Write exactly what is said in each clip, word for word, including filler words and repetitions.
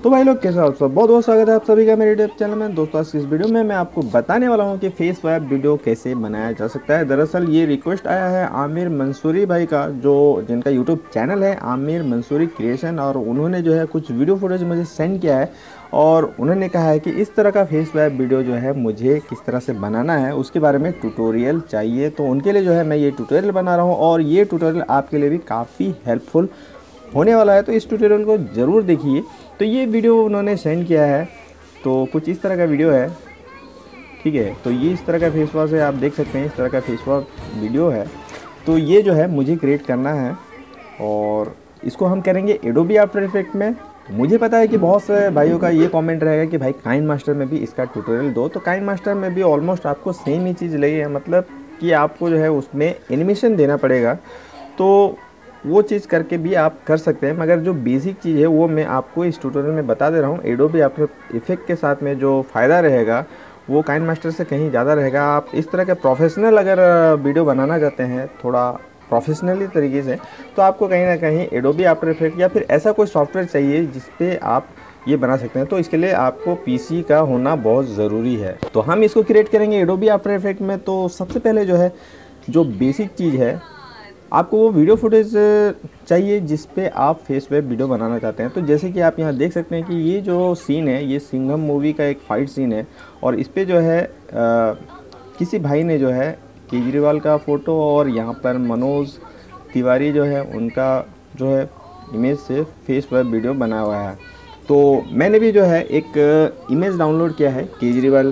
तो भाई लोग कैसे हो आप सब। बहुत बहुत स्वागत है आप सभी का मेरे यूट्यूब चैनल में। दोस्तों आज की इस वीडियो में मैं आपको बताने वाला हूं कि फेस स्वैप वीडियो कैसे बनाया जा सकता है। दरअसल ये रिक्वेस्ट आया है आमिर मंसूरी भाई का, जो जिनका यूट्यूब चैनल है आमिर मंसूरी क्रिएशन, और उन्होंने जो है कुछ वीडियो फुटेज मुझे सेंड किया है और उन्होंने कहा है कि इस तरह का फेस स्वैप वीडियो जो है मुझे किस तरह से बनाना है उसके बारे में ट्यूटोरियल चाहिए। तो उनके लिए जो है मैं ये ट्यूटोरियल बना रहा हूँ और ये ट्यूटोरियल आपके लिए भी काफ़ी हेल्पफुल होने वाला है, तो इस ट्यूटोरियल को ज़रूर देखिए। तो ये वीडियो उन्होंने सेंड किया है, तो कुछ इस तरह का वीडियो है, ठीक है। तो ये इस तरह का फेस वॉश है, आप देख सकते हैं इस तरह का फेस वॉश वीडियो है। तो ये जो है मुझे क्रिएट करना है और इसको हम करेंगे एडोबी आफ्टर इफेक्ट में। मुझे पता है कि बहुत से भाइयों का ये कमेंट रहेगा कि भाई काइन मास्टर में भी इसका ट्यूटोरियल दो। तो काइन मास्टर में भी ऑलमोस्ट आपको सेम ही चीज़ लगी है, मतलब कि आपको जो है उसमें एनिमेशन देना पड़ेगा, तो वो चीज़ करके भी आप कर सकते हैं। मगर जो बेसिक चीज़ है वो मैं आपको इस ट्यूटोरियल में बता दे रहा हूँ। एडोबी आफ्टर इफेक्ट के साथ में जो फ़ायदा रहेगा वो काइन मास्टर से कहीं ज़्यादा रहेगा। आप इस तरह के प्रोफेशनल अगर वीडियो बनाना चाहते हैं थोड़ा प्रोफेशनली तरीके से, तो आपको कहीं ना कहीं एडोबी आफ्टर इफेक्ट या फिर ऐसा कोई सॉफ्टवेयर चाहिए जिस पे आप ये बना सकते हैं। तो इसके लिए आपको पीसी का होना बहुत ज़रूरी है। तो हम इसको क्रिएट करेंगे एडोबी आफ्टर इफेक्ट में। तो सबसे पहले जो है जो बेसिक चीज़ है, आपको वो वीडियो फुटेज चाहिए जिस पे आप फेस वेब वीडियो बनाना चाहते हैं। तो जैसे कि आप यहाँ देख सकते हैं कि ये जो सीन है ये सिंघम मूवी का एक फ़ाइट सीन है और इस पे जो है आ, किसी भाई ने जो है केजरीवाल का फ़ोटो और यहाँ पर मनोज तिवारी जो है उनका जो है इमेज से फेस वेब वीडियो बना हुआ है। तो मैंने भी जो है एक इमेज डाउनलोड किया है केजरीवाल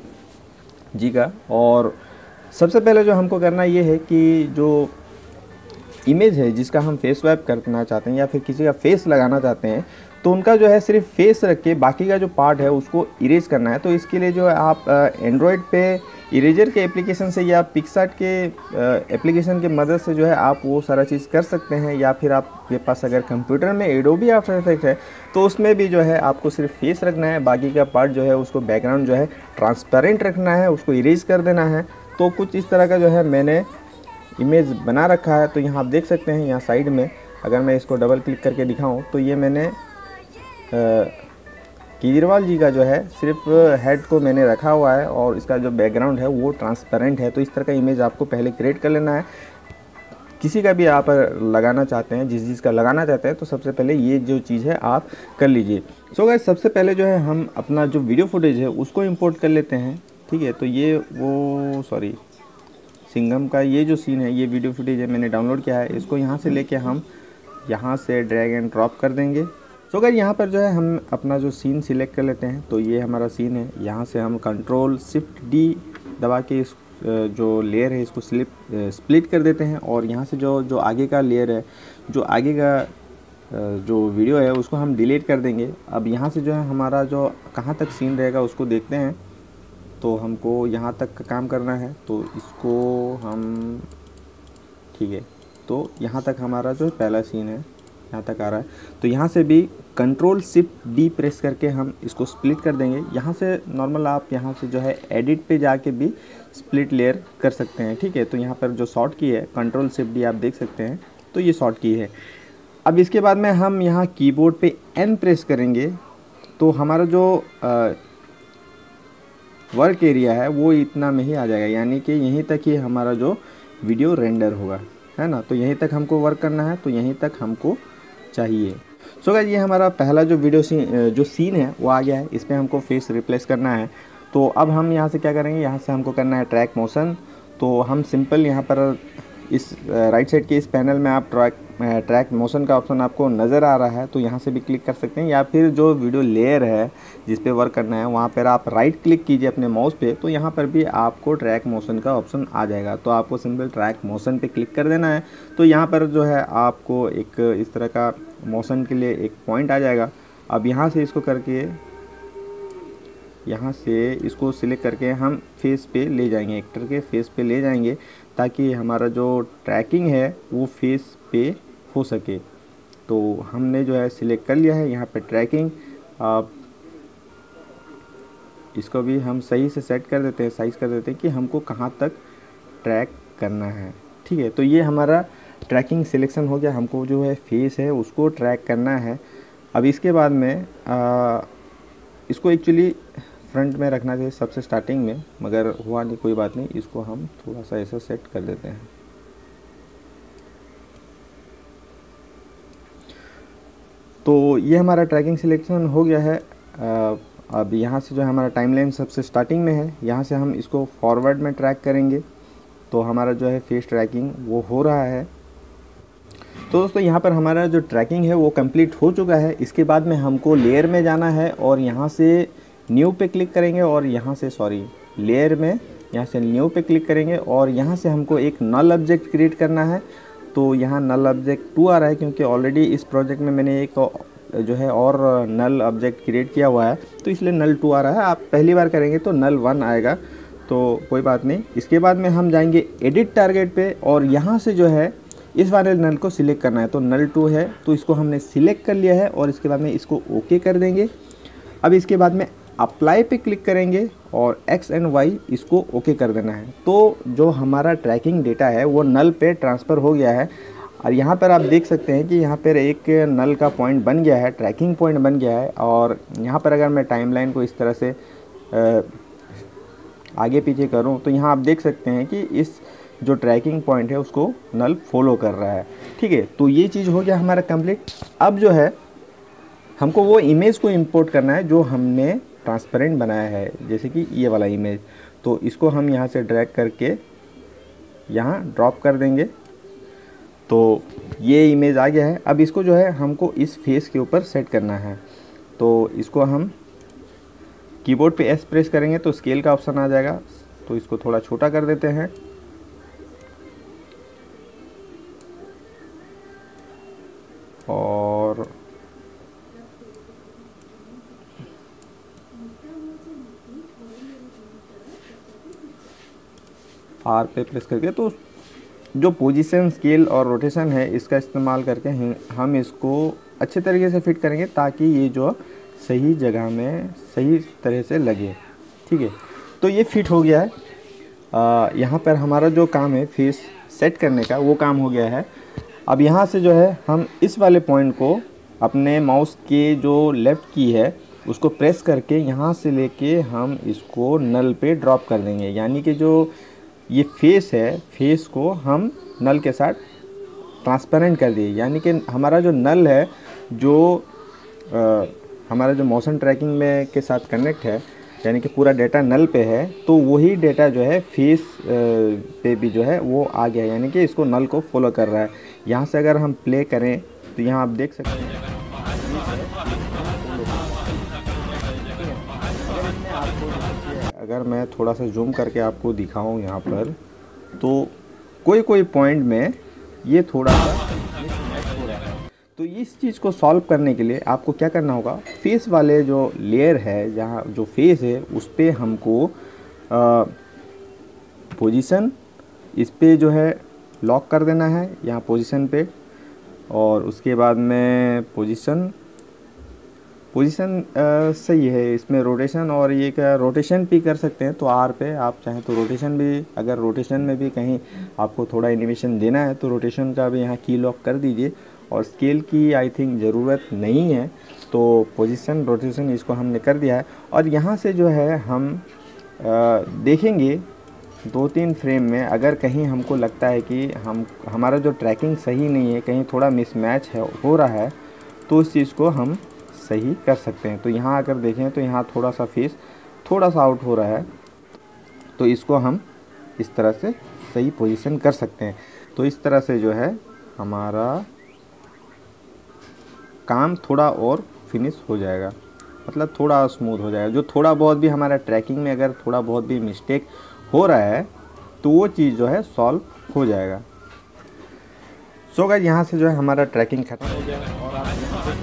जी का। और सबसे पहले जो हमको करना ये है कि जो इमेज है जिसका हम फेस स्वैप करना चाहते हैं या फिर किसी का फेस लगाना चाहते हैं, तो उनका जो है सिर्फ फेस रख के बाकी का जो पार्ट है उसको इरेज करना है। तो इसके लिए जो है आप एंड्रॉयड पे इरेजर के एप्लीकेशन से या पिक्सार्ट के एप्लीकेशन की मदद से जो है आप वो सारा चीज़ कर सकते हैं, या फिर आपके पास अगर कंप्यूटर में एडोबी आफ्टर इफेक्ट है तो उसमें भी जो है आपको सिर्फ फेस रखना है, बाकी का पार्ट जो है उसको बैकग्राउंड जो है ट्रांसपेरेंट रखना है, उसको इरेज कर देना है। तो कुछ इस तरह का जो है मैंने इमेज बना रखा है। तो यहाँ आप देख सकते हैं यहाँ साइड में अगर मैं इसको डबल क्लिक करके दिखाऊं तो ये मैंने केजरीवाल जी का जो है सिर्फ हेड को मैंने रखा हुआ है और इसका जो बैकग्राउंड है वो ट्रांसपेरेंट है। तो इस तरह का इमेज आपको पहले क्रिएट कर लेना है। किसी का भी आप लगाना चाहते हैं, जिस चीज़ का लगाना चाहते हैं, तो सबसे पहले ये जो चीज़ है आप कर लीजिए। सो गाइस सबसे पहले जो है हम अपना जो वीडियो फुटेज है उसको इम्पोर्ट कर लेते हैं, ठीक है। तो ये वो सॉरी सिंघम का ये जो सीन है ये वीडियो फुटेज है मैंने डाउनलोड किया है। इसको यहाँ से लेके हम यहाँ से ड्रैग एंड ड्रॉप कर देंगे। सो अगर यहाँ पर जो है हम अपना जो सीन सिलेक्ट कर लेते हैं, तो ये हमारा सीन है। यहाँ से हम कंट्रोल शिफ्ट डी दबा के इस जो लेयर है इसको स्लिप स्प्लिट कर देते हैं और यहाँ से जो जो आगे का लेयर है, जो आगे का जो वीडियो है उसको हम डिलीट कर देंगे। अब यहाँ से जो है हमारा जो कहाँ तक सीन रहेगा उसको देखते हैं। तो हमको यहाँ तक का काम करना है, तो इसको हम ठीक है। तो यहाँ तक हमारा जो पहला सीन है यहाँ तक आ रहा है। तो यहाँ से भी कंट्रोल शिफ्ट डी प्रेस करके हम इसको स्प्लिट कर देंगे। यहाँ से नॉर्मल आप यहाँ से जो है एडिट पे जाके भी स्प्लिट लेयर कर सकते हैं, ठीक है। तो यहाँ पर जो शॉर्ट की है कंट्रोल शिफ्ट डी आप देख सकते हैं, तो ये शॉर्ट की है। अब इसके बाद में हम यहाँ कीबोर्ड पे एन प्रेस करेंगे तो हमारा जो आ, वर्क एरिया है वो इतना में ही आ जाएगा, यानी कि यहीं तक ही हमारा जो वीडियो रेंडर होगा, है ना। तो यहीं तक हमको वर्क करना है, तो यहीं तक हमको चाहिए। सो गाइस ये हमारा पहला जो वीडियो सीन जो सीन है वो आ गया है। इस पर हमको फेस रिप्लेस करना है। तो अब हम यहाँ से क्या करेंगे, यहाँ से हमको करना है ट्रैक मोशन। तो हम सिंपल यहाँ पर इस राइट साइड के इस पैनल में आप ट्रैक ट्रैक मोशन का ऑप्शन आपको नज़र आ रहा है, तो यहाँ से भी क्लिक कर सकते हैं, या फिर जो वीडियो लेयर है जिस पे वर्क करना है वहाँ पर आप राइट क्लिक कीजिए अपने माउस पे, तो यहाँ पर भी आपको ट्रैक मोशन का ऑप्शन आ जाएगा। तो आपको सिंपल ट्रैक मोशन पे क्लिक कर देना है। तो यहाँ पर जो है आपको एक इस तरह का मोशन के लिए एक पॉइंट आ जाएगा। अब यहाँ से इसको करके यहाँ से इसको सिलेक्ट करके हम फेस पे ले जाएंगे, एक्टर के फेस पे ले जाएंगे, ताकि हमारा जो ट्रैकिंग है वो फेस पे हो सके। तो हमने जो है सिलेक्ट कर लिया है यहाँ पे ट्रैकिंग। अब इसको भी हम सही से सेट कर देते हैं, साइज़ कर देते हैं कि हमको कहाँ तक ट्रैक करना है, ठीक है। तो ये हमारा ट्रैकिंग सिलेक्शन हो गया। हमको जो है फेस है उसको ट्रैक करना है। अब इसके बाद में आ, इसको एक्चुअली फ्रंट में रखना चाहिए सबसे स्टार्टिंग में, मगर हुआ नहीं, कोई बात नहीं, इसको हम थोड़ा सा ऐसा सेट कर देते हैं। तो ये हमारा ट्रैकिंग सिलेक्शन हो गया है। आ, अब यहाँ से जो है हमारा टाइमलाइन सबसे स्टार्टिंग में है, यहाँ से हम इसको फॉरवर्ड में ट्रैक करेंगे तो हमारा जो है फेस ट्रैकिंग वो हो रहा है। तो दोस्तों यहाँ पर हमारा जो ट्रैकिंग है वो कंप्लीट हो चुका है। इसके बाद में हमको लेयर में जाना है और यहाँ से न्यू पे क्लिक करेंगे और यहाँ से सॉरी लेयर में यहाँ से न्यू पे क्लिक करेंगे और यहाँ से हमको एक नल ऑब्जेक्ट क्रिएट करना है। तो यहाँ नल ऑब्जेक्ट टू आ रहा है क्योंकि ऑलरेडी इस प्रोजेक्ट में मैंने एक जो है और नल ऑब्जेक्ट क्रिएट किया हुआ है, तो इसलिए नल टू आ रहा है। आप पहली बार करेंगे तो नल वन आएगा, तो कोई बात नहीं। इसके बाद में हम जाएंगे एडिट टारगेट पे और यहाँ से जो है इस वाले नल को सिलेक्ट करना है। तो नल टू है तो इसको हमने सिलेक्ट कर लिया है और इसके बाद में इसको ओके कर देंगे। अब इसके बाद में अप्लाई पे क्लिक करेंगे और एक्स एंड वाई इसको ओके कर देना है। तो जो हमारा ट्रैकिंग डेटा है वो नल पे ट्रांसफ़र हो गया है। और यहाँ पर आप देख सकते हैं कि यहाँ पर एक नल का पॉइंट बन गया है, ट्रैकिंग पॉइंट बन गया है। और यहाँ पर अगर मैं टाइमलाइन को इस तरह से आ, आगे पीछे करूँ तो यहाँ आप देख सकते हैं कि इस जो ट्रैकिंग पॉइंट है उसको नल फॉलो कर रहा है। ठीक है, तो ये चीज़ हो गया हमारा कंप्लीट। अब जो है हमको वो इमेज को इंपोर्ट करना है जो हमने ट्रांसपेरेंट बनाया है, जैसे कि ये वाला इमेज। तो इसको हम यहाँ से ड्रैग करके यहाँ ड्रॉप कर देंगे तो ये इमेज आ गया है। अब इसको जो है हमको इस फेस के ऊपर सेट करना है। तो इसको हम कीबोर्ड पे एस प्रेस करेंगे तो स्केल का ऑप्शन आ जाएगा, तो इसको थोड़ा छोटा कर देते हैं। और आर पे प्रेस करके तो जो पोजीशन, स्केल और रोटेशन है इसका इस्तेमाल करके हम इसको अच्छे तरीके से फिट करेंगे ताकि ये जो सही जगह में सही तरह से लगे। ठीक है, तो ये फिट हो गया है। आ, यहाँ पर हमारा जो काम है फेस सेट करने का वो काम हो गया है। अब यहाँ से जो है हम इस वाले पॉइंट को अपने माउस के जो लेफ़्ट की है उसको प्रेस करके यहाँ से लेके हम इसको नल पे ड्रॉप कर देंगे। यानी कि जो ये फेस है, फेस को हम नल के साथ ट्रांसपेरेंट कर दिए। यानी कि हमारा जो नल है जो आ, हमारा जो मोशन ट्रैकिंग में के साथ कनेक्ट है, यानी कि पूरा डेटा नल पे है, तो वही डेटा जो है फेस पे भी जो है वो आ गया, यानी कि इसको नल को फॉलो कर रहा है। यहाँ से अगर हम प्ले करें तो यहाँ आप देख सकते हैं अगर मैं थोड़ा सा जूम करके आपको दिखाऊं यहाँ पर, तो कोई कोई पॉइंट में ये थोड़ा सा मिसमैच हो रहा है। तो इस चीज़ को सॉल्व करने के लिए आपको क्या करना होगा, फेस वाले जो लेयर है, जहाँ जो फेस है उस पर हमको पोजीशन इस पे जो है लॉक कर देना है, यहाँ पोजीशन पे। और उसके बाद में पोजीशन पोजीशन सही है, इसमें रोटेशन और ये क्या रोटेशन भी कर सकते हैं। तो आर पे आप चाहें तो रोटेशन भी, अगर रोटेशन में भी कहीं आपको थोड़ा एनिमेशन देना है तो रोटेशन का भी यहाँ की लॉक कर दीजिए। और स्केल की आई थिंक ज़रूरत नहीं है, तो पोजीशन रोटेशन इसको हमने कर दिया है। और यहाँ से जो है हम आ, देखेंगे दो तीन फ्रेम में अगर कहीं हमको लगता है कि हम हमारा जो ट्रैकिंग सही नहीं है, कहीं थोड़ा मिसमैच है हो रहा है, तो उस चीज़ को हम सही कर सकते हैं। तो यहाँ अगर देखें तो यहाँ थोड़ा सा फेस थोड़ा सा आउट हो रहा है, तो इसको हम इस तरह से सही पोजीशन कर सकते हैं। तो इस तरह से जो है हमारा काम थोड़ा और फिनिश हो जाएगा, मतलब थोड़ा स्मूथ हो जाएगा। जो थोड़ा बहुत भी हमारा ट्रैकिंग में अगर थोड़ा बहुत भी मिस्टेक हो रहा है तो वो चीज़ जो है सॉल्व हो जाएगा। सो गाइस, यहाँ से जो है हमारा ट्रैकिंग खत्म हो गया और आप यहाँ पे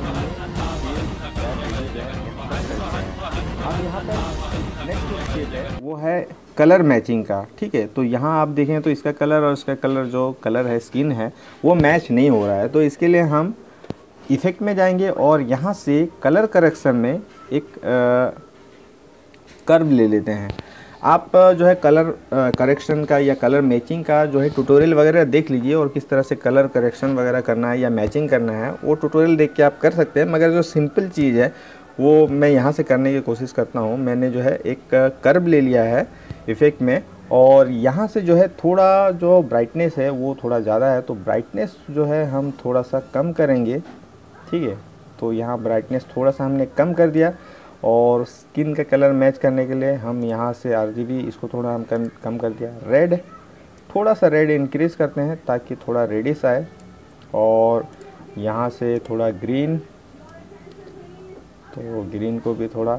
अब यहाँ पर नेक्स्ट स्टेप है वो है कलर मैचिंग का। ठीक है, तो यहाँ आप देखें तो इसका कलर और इसका कलर जो कलर है स्किन है वो मैच नहीं हो रहा है। तो इसके लिए हम इफ़ेक्ट में जाएंगे और यहाँ से कलर करेक्शन में एक कर्व ले लेते हैं। आप अ, जो है कलर करेक्शन का या कलर मैचिंग का जो है ट्यूटोरियल वगैरह देख लीजिए, और किस तरह से कलर करेक्शन वगैरह करना है या मैचिंग करना है वो ट्यूटोरियल देख के आप कर सकते हैं। मगर जो सिंपल चीज़ है वो मैं यहाँ से करने की कोशिश करता हूँ। मैंने जो है एक कर्व ले लिया है इफ़ेक्ट में, और यहाँ से जो है थोड़ा जो ब्राइटनेस है वो थोड़ा ज़्यादा है, तो ब्राइटनेस जो है हम थोड़ा सा कम करेंगे। ठीक है, तो यहाँ ब्राइटनेस थोड़ा सा हमने कम कर दिया, और स्किन का कलर मैच करने के लिए हम यहाँ से आरजीबी इसको थोड़ा हम कम कम कर दिया। रेड, थोड़ा सा रेड इंक्रीज़ करते हैं ताकि थोड़ा रेडिश आए, और यहाँ से थोड़ा ग्रीन, तो ग्रीन को भी थोड़ा,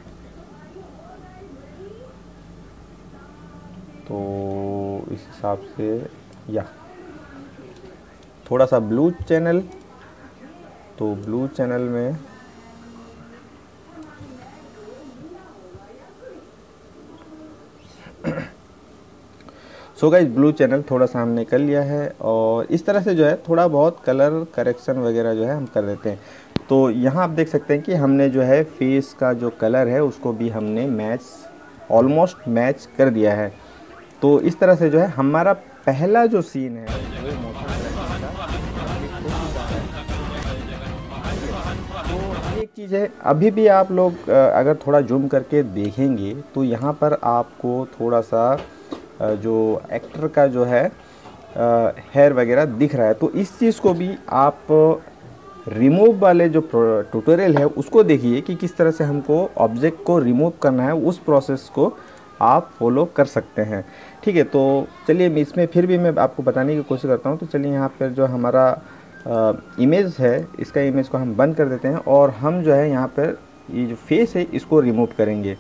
तो इस हिसाब से, या थोड़ा सा ब्लू चैनल, तो ब्लू चैनल में सो गाइस ब्लू चैनल थोड़ा सा हमने कर लिया है, और इस तरह से जो है थोड़ा बहुत कलर करेक्शन वगैरह जो है हम कर देते हैं। तो यहाँ आप देख सकते हैं कि हमने जो है फेस का जो कलर है उसको भी हमने मैच, ऑलमोस्ट मैच कर दिया है। तो इस तरह से जो है हमारा पहला जो सीन है वो मोशन ग्राफिक्स का कंप्लीट हो चुका है। तो एक चीज़ है, अभी भी आप लोग अ, अगर थोड़ा जूम करके देखेंगे तो यहाँ पर आपको थोड़ा सा अ, जो एक्टर का जो है हेयर वगैरह दिख रहा है। तो इस चीज़ को भी आप रिमूव वाले जो ट्यूटोरियल है उसको देखिए कि किस तरह से हमको ऑब्जेक्ट को रिमूव करना है, उस प्रोसेस को आप फॉलो कर सकते हैं। ठीक है, तो चलिए मैं इसमें फिर भी मैं आपको बताने की कोशिश करता हूँ। तो चलिए यहाँ पर जो हमारा इमेज है, इसका इमेज को हम बंद कर देते हैं, और हम जो है यहाँ पर ये जो फेस है इसको रिमूव करेंगे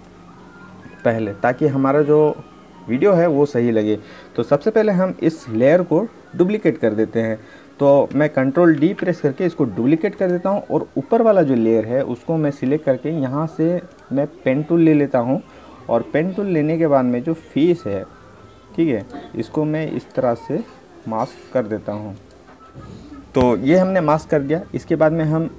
पहले, ताकि हमारा जो वीडियो है वो सही लगे। तो सबसे पहले हम इस लेयर को डुप्लीकेट कर देते हैं। तो मैं कंट्रोल डी प्रेस करके इसको डुप्लीकेट कर देता हूँ, और ऊपर वाला जो लेयर है उसको मैं सिलेक्ट करके यहाँ से मैं पेन टूल ले लेता हूँ, और पेन टूल लेने के बाद में जो फेस है, ठीक है, इसको मैं इस तरह से मास्क कर देता हूँ। तो ये हमने मास्क कर दिया। इसके बाद में हम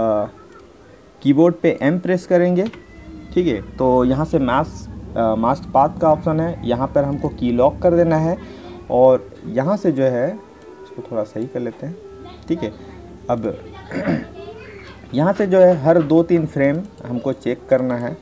कीबोर्ड पे एम प्रेस करेंगे। ठीक है, तो यहाँ से मास्क मास्क पाथ का ऑप्शन है, यहाँ पर हमको की लॉक कर देना है, और यहाँ से जो है इसको थोड़ा सही कर लेते हैं। ठीक है, अब यहाँ से जो है हर दो तीन फ्रेम हमको चेक करना है,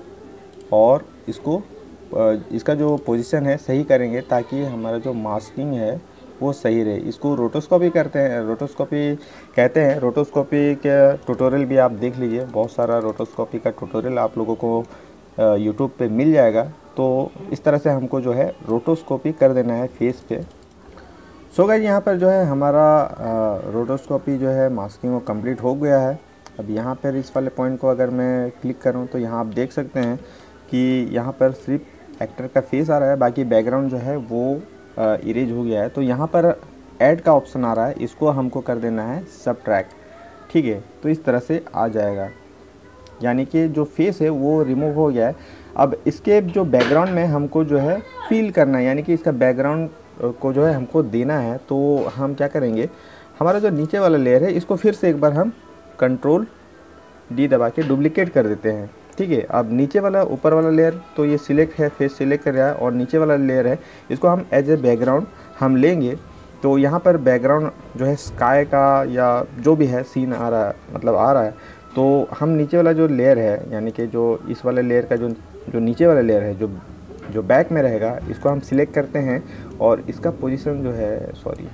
और इसको इसका जो पोजीशन है सही करेंगे ताकि हमारा जो मास्किंग है वो सही रहे। इसको रोटोस्कोपी करते हैं, रोटोस्कोपी कहते हैं। रोटोस्कोपी के ट्यूटोरियल भी आप देख लीजिए, बहुत सारा रोटोस्कोपी का ट्यूटोरियल आप लोगों को यूट्यूब पे मिल जाएगा। तो इस तरह से हमको जो है रोटोस्कोपी कर देना है फेस पे। सो गाइस यहाँ पर जो है हमारा रोटोस्कोपी जो है मास्किंग वो कंप्लीट हो गया है। अब यहाँ पर इस वाले पॉइंट को अगर मैं क्लिक करूँ तो यहाँ आप देख सकते हैं कि यहाँ पर सिर्फ एक्टर का फेस आ रहा है, बाकी बैकग्राउंड जो है वो इरेज हो गया है। तो यहाँ पर ऐड का ऑप्शन आ रहा है, इसको हमको कर देना है सबट्रैक्ट। ठीक है, तो इस तरह से आ जाएगा, यानी कि जो फेस है वो रिमूव हो गया है। अब इसके जो बैकग्राउंड में हमको जो है फील करना है, यानी कि इसका बैकग्राउंड को जो है हमको देना है। तो हम क्या करेंगे, हमारा जो नीचे वाला लेयर है इसको फिर से एक बार हम कंट्रोल डी दबा के डुप्लीकेट कर देते हैं। ठीक है, अब नीचे वाला ऊपर वाला लेयर तो ये सिलेक्ट है, फेस सिलेक्ट कर रहा है, और नीचे वाला लेयर है इसको हम एज ए बैकग्राउंड हम लेंगे। तो यहाँ पर बैकग्राउंड जो है स्काई का या जो भी है सीन आ रहा है, मतलब आ रहा है। तो हम नीचे वाला जो लेयर है, यानी कि जो इस वाले लेयर का जो जो नीचे वाला लेयर है जो जो बैक में रहेगा, इसको हम सिलेक्ट करते हैं, और इसका पोजीशन जो है, सॉरी,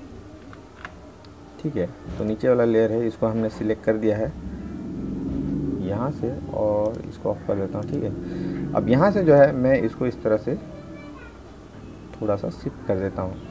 ठीक है, तो नीचे वाला लेयर है इसको हमने सिलेक्ट कर दिया है यहाँ से, और इसको ऑफ कर देता हूँ। ठीक है, अब यहाँ से जो है मैं इसको इस तरह से थोड़ा सा शिफ्ट कर देता हूँ।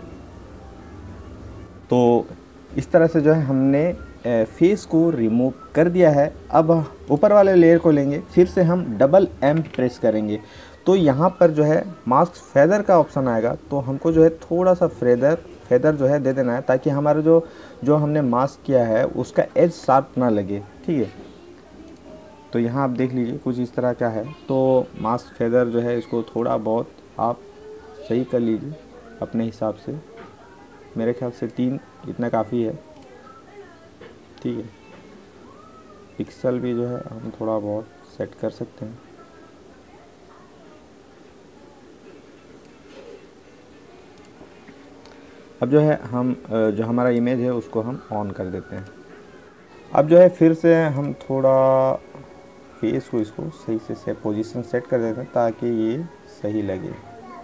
तो इस तरह से जो है हमने फेस को रिमूव कर दिया है। अब ऊपर वाले लेयर को लेंगे, फिर से हम डबल एम प्रेस करेंगे। तो यहाँ पर जो है मास्क फेदर का ऑप्शन आएगा, तो हमको जो है थोड़ा सा फेदर फेदर जो है दे देना है, ताकि हमारा जो जो हमने मास्क किया है उसका एज शार्प ना लगे। ठीक है, तो यहाँ आप देख लीजिए कुछ इस तरह का है। तो मास्क फेदर जो है इसको थोड़ा बहुत आप सही कर लीजिए अपने हिसाब से, मेरे ख्याल से तीन इतना काफ़ी है। ठीक है, पिक्सल भी जो है हम थोड़ा बहुत सेट कर सकते हैं। अब जो है हम जो हमारा इमेज है उसको हम ऑन कर देते हैं। अब जो है फिर से हम थोड़ा फेस को इसको सही से से पोजीशन सेट कर देते हैं ताकि ये सही लगे।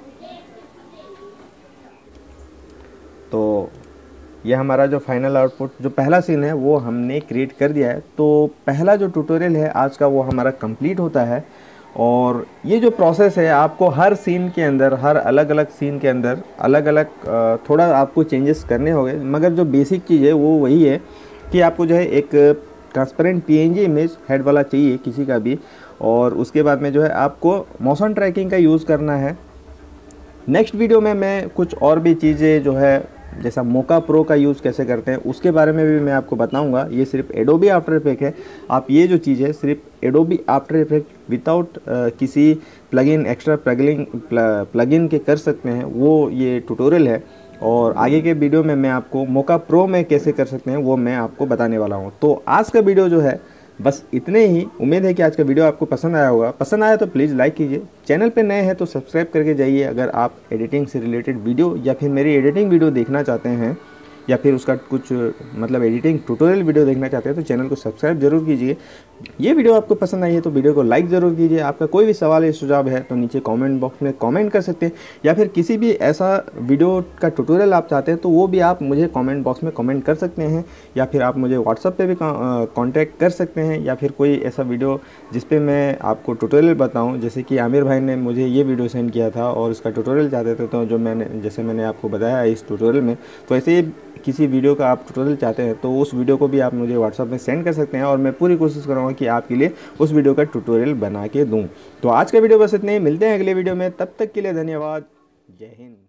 तो ये हमारा जो फाइनल आउटपुट जो पहला सीन है वो हमने क्रिएट कर दिया है। तो पहला जो ट्यूटोरियल है आज का वो हमारा कंप्लीट होता है। और ये जो प्रोसेस है आपको हर सीन के अंदर, हर अलग अलग सीन के अंदर अलग अलग थोड़ा आपको चेंजेस करने होंगे, मगर जो बेसिक चीज़ है वो वही है कि आपको जो है एक ट्रांसपेरेंट पीएनजी इमेज हेड वाला चाहिए किसी का भी। और उसके बाद में जो है आपको मोशन ट्रैकिंग का यूज़ करना है। नेक्स्ट वीडियो में मैं कुछ और भी चीज़ें जो है जैसा मोका प्रो का यूज़ कैसे करते हैं उसके बारे में भी मैं आपको बताऊंगा। ये सिर्फ एडोबी आफ्टर इफेक्ट है, आप ये जो चीज़ है सिर्फ एडोबी आफ्टर इफेक्ट विदाउट किसी प्लगइन एक्स्ट्रा प्लगइन प्लगइन के कर सकते हैं, वो ये ट्यूटोरियल है। और आगे के वीडियो में मैं आपको मोका प्रो में कैसे कर सकते हैं वो मैं आपको बताने वाला हूँ। तो आज का वीडियो जो है बस इतने ही। उम्मीद है कि आज का वीडियो आपको पसंद आया होगा। पसंद आया तो प्लीज़ लाइक कीजिए, चैनल पे नए हैं तो सब्सक्राइब करके जाइए। अगर आप एडिटिंग से रिलेटेड वीडियो या फिर मेरी एडिटिंग वीडियो देखना चाहते हैं या फिर उसका कुछ मतलब एडिटिंग ट्यूटोरियल वीडियो देखना चाहते हैं तो चैनल को सब्सक्राइब जरूर कीजिए। ये वीडियो आपको पसंद आई है तो वीडियो को लाइक ज़रूर कीजिए। आपका कोई भी सवाल या सुझाव है तो नीचे कमेंट बॉक्स में कमेंट कर सकते हैं, या फिर किसी भी ऐसा वीडियो का ट्यूटोरियल आप चाहते हैं तो वो भी आप मुझे कमेंट बॉक्स में कमेंट कर सकते हैं, या फिर आप मुझे व्हाट्सएप पे भी कांटेक्ट कर सकते हैं। या फिर कोई ऐसा वीडियो जिस पे मैं आपको ट्यूटोरियल बताऊं, जैसे कि आमिर भाई ने मुझे ये वीडियो सेंड किया था और इसका ट्यूटोरियल चाहते थे, तो जो मैंने जैसे मैंने आपको बताया इस ट्यूटोरियल में, तो ऐसे ही किसी वीडियो का आप ट्यूटोरियल चाहते हैं तो उस वीडियो को भी आप मुझे व्हाट्सएप में सेंड कर सकते हैं और मैं पूरी कोशिश करूँगा कि आपके लिए उस वीडियो का ट्यूटोरियल बना के दूँ। तो आज का वीडियो बस इतने ही, मिलते हैं अगले वीडियो में, तब तक के लिए धन्यवाद। जय हिंद।